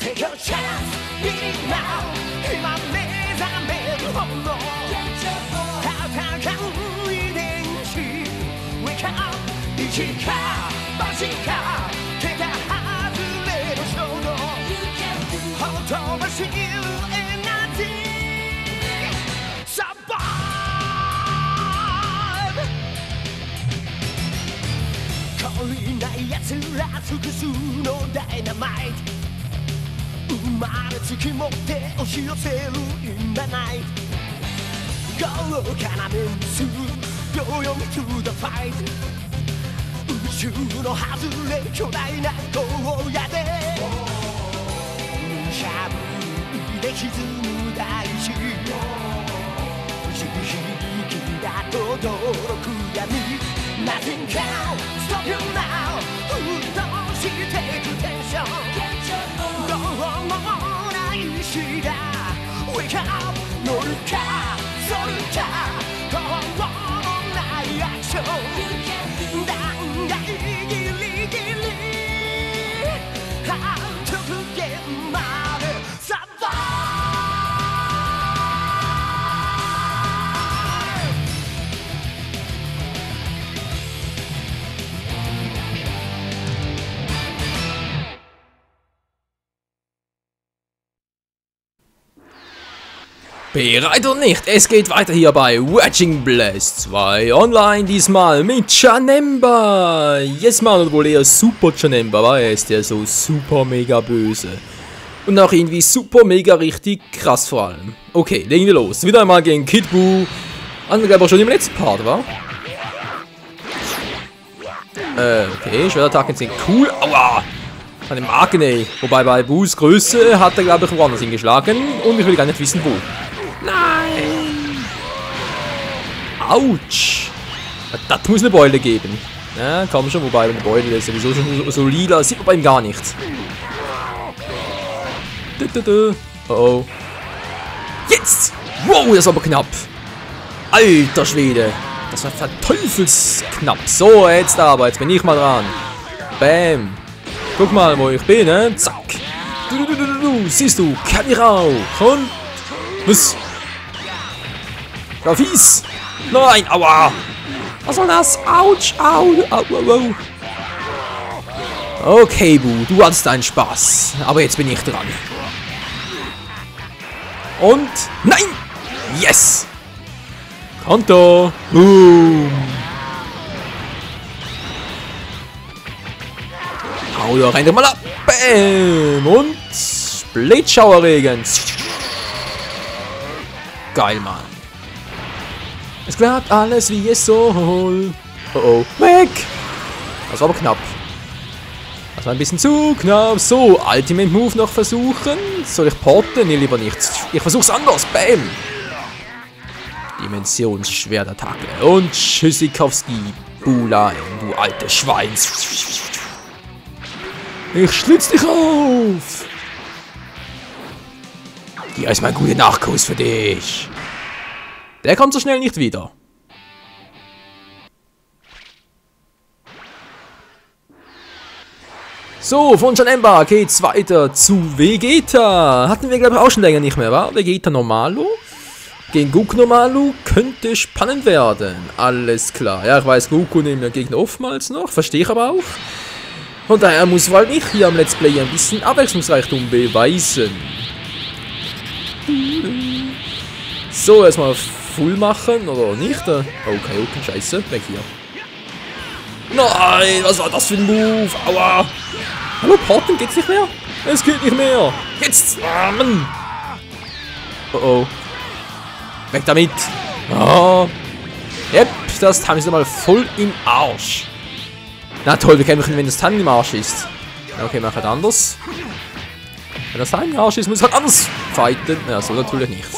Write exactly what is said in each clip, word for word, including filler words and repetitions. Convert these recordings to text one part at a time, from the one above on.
Take your chance, beat it now. 今目覚めるほど戦う遺伝子 Wake up 一か八か手が外れる衝動ほとばしるエナジー Survive 懲りない奴ら複数のダイナマイト生まれつき持って押し寄せる In the night 豪華なメンツ秒読み To the fight 宇宙の外れ巨大な荒野で無茶ぶりで歪む大地地響きだと驚く闇 Nothing can stop you now 沸騰していくテンションどうもない日が Wake up 乗るかそるかどうもないアクション断崖ギリギリ極限までサバ Bereit oder nicht? Es geht weiter hier bei Wedging Blast zwei online, diesmal mit Janemba. Jetzt mal wohl eher Super Janemba, weil er ist ja so super mega böse. Und auch irgendwie super mega richtig krass vor allem. Okay, legen wir los. Wieder einmal gegen Kid Buu. Haben wir glaube ich schon im letzten Part, wa? Äh, okay, Schwertattacken sind cool. Aua! Eine Marken, ey. Wobei bei Buus Größe hat er glaube ich woanders hingeschlagen. Und ich will gar nicht wissen wo. Nein! Autsch! Das muss eine Beule geben. Ja, komm schon, wobei eine Beule ist sowieso schon so lila, sieht man bei ihm gar nicht. Oh oh. Jetzt! Wow, das ist aber knapp. Alter Schwede. Das war verteufelsknapp. So, jetzt aber, jetzt bin ich mal dran. Bam. Guck mal, wo ich bin, ne? Zack. Du, du, du, du, du. Siehst du, Kamirau. Und... Was? Ja, fies. Nein, aua. Was soll das? Autsch, au, au, au, au. Okay, Buu, du hattest deinen Spaß. Aber jetzt bin ich dran. Und... Nein! Yes! Konto! Boom! Hau doch rein, mal ab! Bam! Und... Blitzschauerregen! Geil, Mann! Es klappt alles, wie es soll! Oh oh! Weg! Das war aber knapp. Das war ein bisschen zu knapp. So, Ultimate Move noch versuchen. Soll ich porten? Nee, lieber nicht. Ich versuch's anders. Bam! Dimensionsschwertattacke. Und Tschüssikowski. Bula, du altes Schwein. Ich schlitz dich auf. Hier ist mein guter Nachkuss für dich. Der kommt so schnell nicht wieder. So, von Janemba geht's weiter zu Vegeta. Hatten wir, glaube ich, auch schon länger nicht mehr, wa? Vegeta Normalo. Gegen Goku Normalo könnte spannend werden. Alles klar. Ja, ich weiß, Goku nimmt den Gegner oftmals noch. Verstehe ich aber auch. Von daher muss wohl ich hier am Let's Play ein bisschen Abwechslungsreichtum beweisen. So, erstmal Full machen, oder nicht? Okay, okay, scheiße. Weg hier. Nein, was war das für ein Move? Aua. Hallo, Porten, geht's nicht mehr? Es geht nicht mehr. Jetzt. Ah, Mann. Oh oh. Weg damit. Oh. Yep, das Timing ist mal voll im Arsch. Na toll, wir kämpfen, wenn das Timing im Arsch ist. Okay, mach halt anders. Wenn das Timing im Arsch ist, muss ich halt anders fighten. Ja, so natürlich nicht.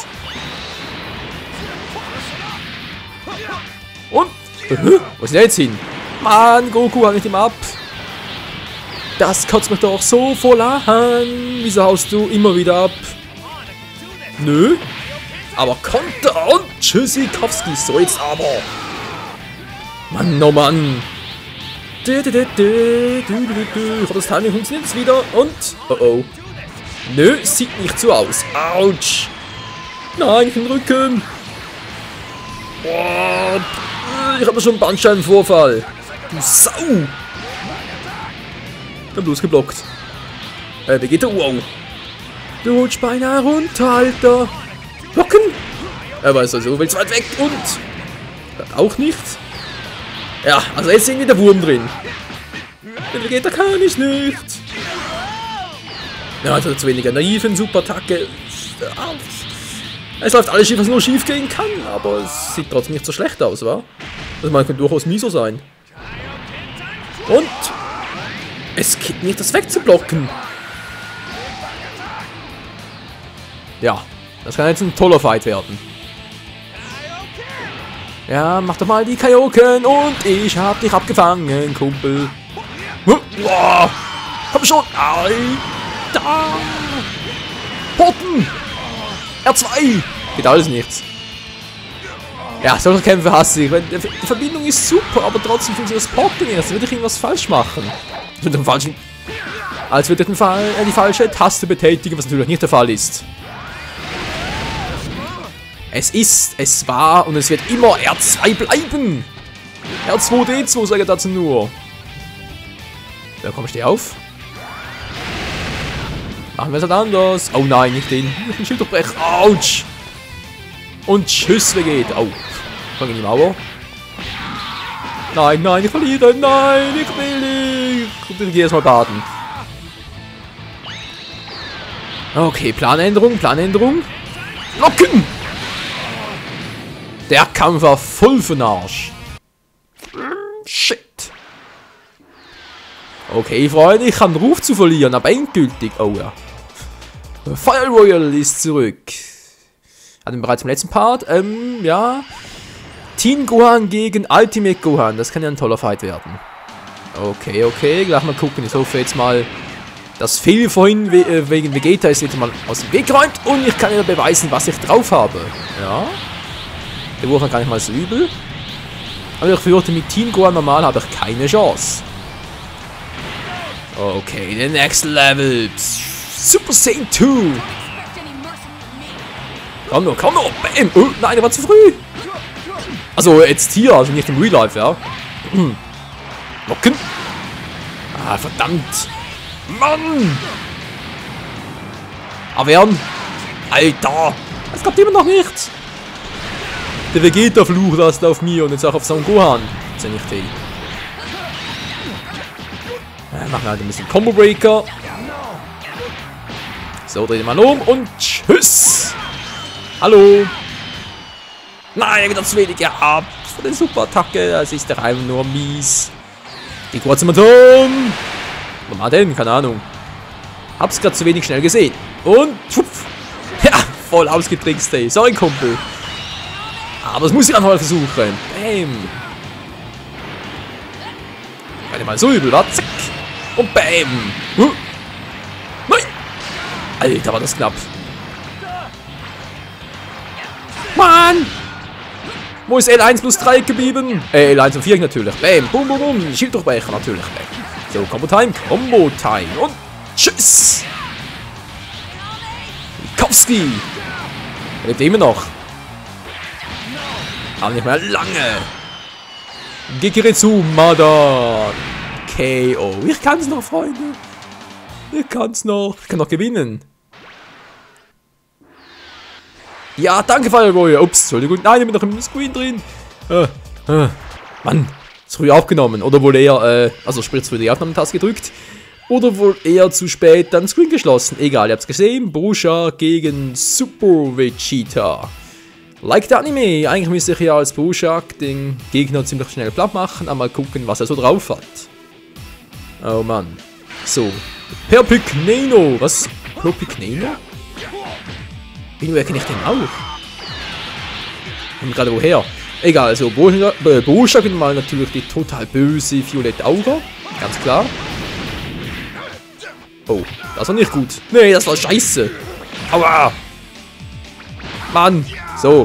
Und? Uh, wo ist denn jetzt hin? Mann, Goku, halt nicht ihm ab. Das kotzt mich doch so voll an. Wieso haust du immer wieder ab? Nö. Aber Konter und Tschüssikowski. So jetzt aber. Mann, oh Mann. Du, du, du, du, du, du, du. Das Timing funktioniert jetzt wieder. Und, oh oh. Nö, sieht nicht so aus. Autsch. Nein, ich bin im Rücken. Boah, ich habe schon einen Bandscheibenvorfall. Du Sau. Ich hab bloß geblockt. Äh, Vegeta, wow. Du rutschst beinahe runter, Alter. Blocken. Aber ist also willst weit weg und... Das auch nicht. Ja, also jetzt ist irgendwie der Wurm drin. Der Vegeta kann ich nicht. Ja, also zu weniger naiven Superattacke. Es läuft alles schief, was nur schief gehen kann, aber es sieht trotzdem nicht so schlecht aus, wa? Also man könnte durchaus mieser sein. Und es geht nicht, das wegzublocken. Ja, das kann jetzt ein toller Fight werden. Ja, mach doch mal die Kaioken und ich hab dich abgefangen, Kumpel. Boah, komm schon. Alter. Porten. R zwei. Geht alles nichts. Ja, solche Kämpfe hasse ich. Die Verbindung ist super, aber trotzdem funktioniert das Porten nicht. Als würde ich irgendwas falsch machen. Als würde ich, falschen, als würde ich den Fall, äh, die falsche Taste betätigen, was natürlich nicht der Fall ist. Es ist, es war und es wird immer R zwei bleiben. R zwei D zwei sage ich dazu nur. Ja, komm, steh auf. Machen wir es halt anders. Oh nein, nicht den. Ich den Schild durchbrechen. Autsch. Und tschüss, Vegeta. Oh, fang in die Mauer. Nein, nein, ich verliere. Nein, ich will nicht. Ich gehe erstmal baden. Okay, Planänderung, Planänderung. Locken! Der Kampf war voll für den Arsch. Shit. Okay, Freunde, ich habe den Ruf zu verlieren, aber endgültig. Oh ja. Fire Royal ist zurück. Hatten wir bereits im letzten Part. Ähm, ja. Teen Gohan gegen Ultimate Gohan. Das kann ja ein toller Fight werden. Okay, okay. Gleich mal gucken. Ich hoffe jetzt mal, das Fehl vorhin we äh, wegen Vegeta ist jetzt mal aus dem Weg geräumt. Und ich kann ja beweisen, was ich drauf habe. Ja. Der Wurf war gar nicht mal so übel. Aber ich fürchte, mit Teen Gohan normal habe ich keine Chance. Okay, the next level. Super Saiyan zwei. Komm nur, komm nur. Bam. Oh, nein, der war zu früh. Also jetzt hier, also nicht im Real Life, ja. Locken. Ah, verdammt. Mann. Abwehren. Alter. Es kommt immer noch nichts. Der Vegeta-Fluch lasst auf mir und jetzt auch auf Son Gohan. Das ist ja nicht viel. Ja, machen wir halt ein bisschen Combo Breaker. So, dreh den mal um und tschüss. Hallo. Nein, wieder zu wenig gehabt. Für die Superattacke. Das ist doch einfach nur mies. Die kurze Moton. Was war denn? Keine Ahnung. Hab's gerade zu wenig schnell gesehen. Und schwupf. Ja, voll ausgetrickst, ey. Sorry, Kumpel. Aber das muss ich einfach mal versuchen. Bam. Gar nicht mal so übel, wa? Zack. Und bam. Huh. Nein. Alter, war das knapp. Mann. Wo ist L eins plus drei geblieben? Äh, L eins und vier natürlich. Bam. Bum, bum, bum. Schilddurchbrecher natürlich. Bam. So, Combo Time. Combo Time. Und tschüss. Mikowski. Er lebt immer noch. Aber nicht mehr lange. Gekiritsu Mada. K O. Ich kann's noch, Freunde. Ich kann's noch. Ich kann noch gewinnen. Ja, danke, Fire Royal. Ups, Entschuldigung. Nein, ich bin noch im Screen drin. Äh, äh. Mann, zu früh aufgenommen. Oder wohl eher, äh, also sprich zu früh die Aufnahmetaste gedrückt. Oder wohl eher zu spät dann Screen geschlossen. Egal, ihr habt's gesehen. Busha gegen Super Vegeta. Like der Anime. Eigentlich müsste ich ja als Bushak den Gegner ziemlich schnell platt machen. Aber mal gucken, was er so drauf hat. Oh Mann. So. Perpignano. Was? Perpignano? Wie erkenne ich den auch? Und gerade woher? Egal, also Bushak und mal natürlich die total böse violette Aura. Ganz klar. Oh, das war nicht gut. Nee, das war scheiße. Aua. Mann. So.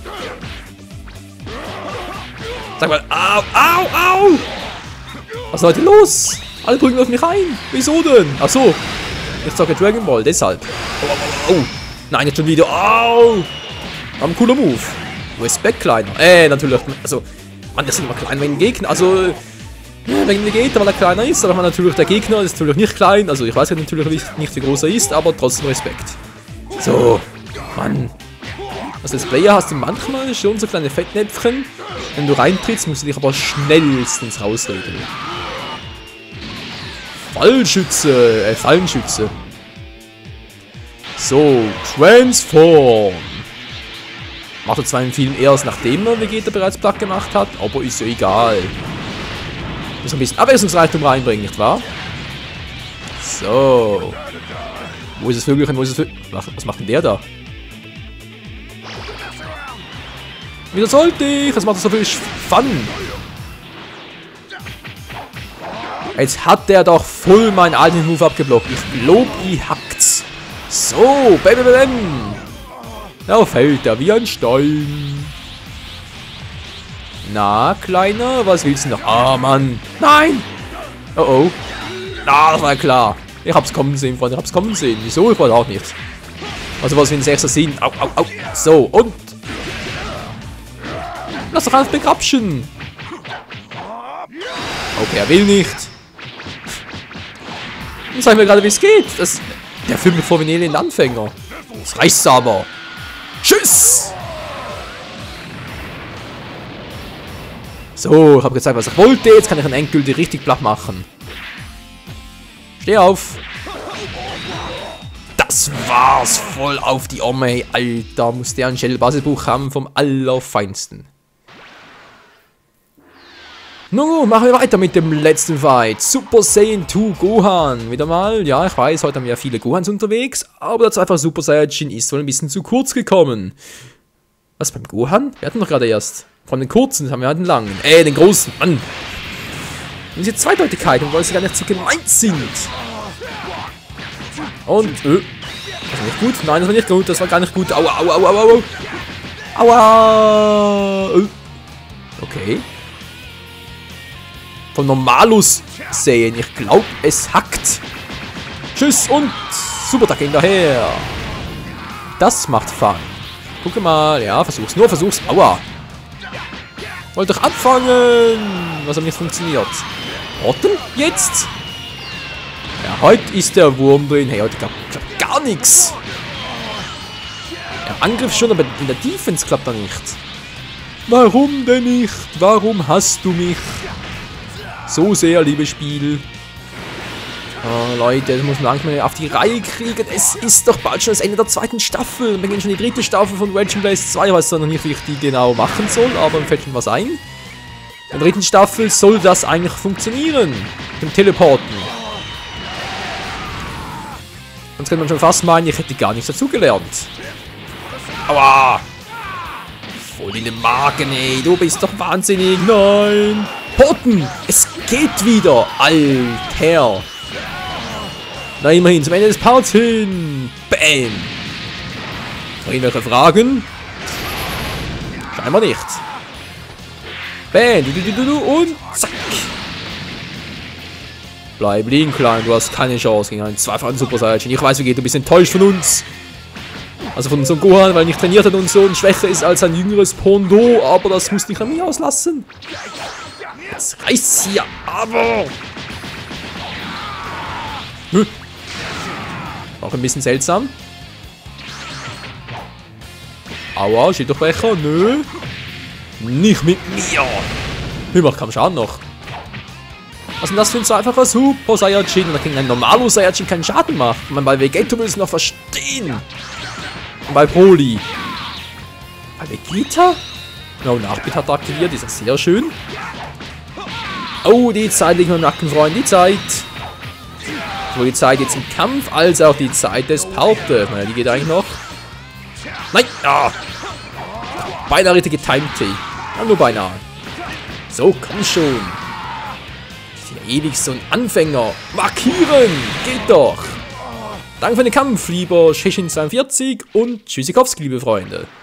Sag mal, au, au, au! Was ist heute los? Alle drücken auf mich ein. Wieso denn? Ach so. Ich zocke Dragon Ball, deshalb. Oh, oh, oh. Nein, jetzt schon wieder. Au! War ein cooler Move. Respekt, Kleiner. Äh, natürlich. Also, Mann, das ist immer klein wegen dem Gegner. Also, ja, wegen dem Gegner, weil er kleiner ist. Aber natürlich, der Gegner ist natürlich nicht klein. Also, ich weiß ja natürlich nicht, nicht wie groß er ist, aber trotzdem Respekt. So, Mann. Also, als Player hast du manchmal schon so kleine Fettnäpfchen. Wenn du reintrittst, musst du dich aber schnellstens rausreden. Fallschütze, äh, Fallenschütze. So, Transform. Macht er zwar im Film erst, nachdem er Vegeta bereits platt gemacht hat, aber ist ja egal. Muss ein bisschen Abwechslungsreichtum reinbringen, nicht wahr? So. Wo ist das Vögelchen? Wo ist das Vögelchen? Was macht denn der da? Wieder sollte ich? Das macht so viel Fun. Jetzt hat der doch voll meinen alten Move abgeblockt. Ich glaub, ich hackt's. So, bam, bam, bam. Da fällt er wie ein Stein. Na, Kleiner, was willst du noch? Ah, Mann. Nein! Oh, oh. Ah, das war klar. Ich hab's kommen sehen, Freunde. Ich hab's kommen sehen. Wieso? Ich wollte auch nichts. Also, was wir in sechster sehen. Au, au, au. So, und. Lass doch einfach begrapschen. Okay, er will nicht. Jetzt sag ich mir gerade, wie es geht. Das, der Film bevor wir den Anfänger. Das reicht's aber. Tschüss! So, ich habe gezeigt, was ich wollte. Jetzt kann ich einen endgültig richtig platt machen. Steh auf. Das war's. Voll auf die Arme. Alter, muss der ein Shell-Basisbuch haben vom Allerfeinsten. Nun, machen wir weiter mit dem letzten Fight. Super Saiyan zwei Gohan. Wieder mal, ja, ich weiß, heute haben wir ja viele Gohans unterwegs, aber das einfach Super Saiyajin ist wohl ein bisschen zu kurz gekommen. Was, beim Gohan? Wir hatten doch gerade erst. Von den kurzen haben wir halt den langen. Äh, den großen, Mann. Diese Zweideutigkeit, weil sie gar nicht so gemeint sind. Und, äh. Das war nicht gut. Nein, das war nicht gut. Das war gar nicht gut. Aua, aua, aua, aua. Aua. Äh. Okay. Von Normalus sehen. Ich glaube, es hackt. Tschüss und Superattacke hinterher. Das macht Fun. Gucke mal. Ja, versuch's nur, versuch's. Aua. Wollte doch anfangen. Was hat nicht funktioniert. Warten, jetzt. Ja, heute ist der Wurm drin. Hey, heute klappt, klappt gar nichts. Der Angriff schon, aber in der Defense klappt er nicht. Warum denn nicht? Warum hast du mich? So sehr, liebes Spiel. Oh, Leute, das muss man langsam auf die Reihe kriegen. Es ist doch bald schon das Ende der zweiten Staffel. Wir gehen schon die dritte Staffel von Raging Blaze zwei. Ich weiß noch nicht, wie ich die genau machen soll, aber mir fällt schon was ein. In der dritten Staffel soll das eigentlich funktionieren. Mit dem Teleporten. Sonst könnte man schon fast meinen, ich hätte gar nichts dazugelernt. Aua! Voll in den Magen, ey. Du bist doch wahnsinnig. Nein! Porten! Es geht wieder! Alter! Na, immerhin zum Ende des Parts hin! Bam! Noch irgendwelche Fragen? Scheinbar nicht. Bam! Du, du, du, du, und zack! Bleib liegen, Klein. Du hast keine Chance gegen einen zweifachen Super Saiyajin. Ich weiß, wie geht. Du bist enttäuscht von uns. Also von unserem Gohan, weil er nicht trainiert hat und so und schwächer ist als ein jüngeres Pondo. Aber das muss nicht an mir auslassen. Jetzt reißt's hier, aber... Hm. Auch ein bisschen seltsam. Aua, steht doch Becher. Nö. Nicht mit mir. Hier macht kaum Schaden noch. Was ist denn das für ein so einfacher Super Saiyajin? Da gegen ein normaler Saiyajin keinen Schaden macht. Man bei Vegeta will es noch verstehen. Und bei Broly. Bei Vegeta? No, Nachbild hat er aktiviert. Ist das sehr schön. Oh, die Zeit liegt mir im Nacken, Freunde. Die Zeit. Sowohl die Zeit jetzt im Kampf, als auch die Zeit des Parte. Naja, die geht eigentlich noch. Nein! Ah. Beinahe richtig getimed. Ja, nur beinahe. So, komm schon. Ich bin ja ewig so ein Anfänger. Markieren! Geht doch! Danke für den Kampf, lieber Sheshin zweiundvierzig und Tschüssikowski, liebe Freunde.